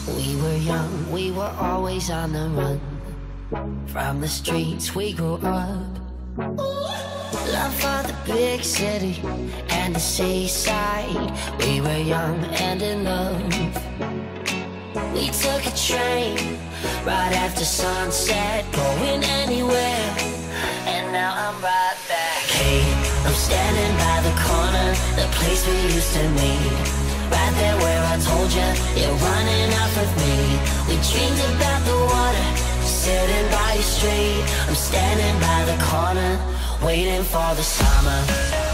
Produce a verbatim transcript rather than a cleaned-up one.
We were young, we were always on the run. From the streets we grew up. Love for the big city and the seaside. We were young and in love. We took a train right after sunset, going anywhere. And now I'm right back. Hey, I'm standing by the corner, the place we used to meet. Right there where I told you, you're running off with me. We dreamed about the water, sitting by your street. I'm standing by the corner, waiting for the summer.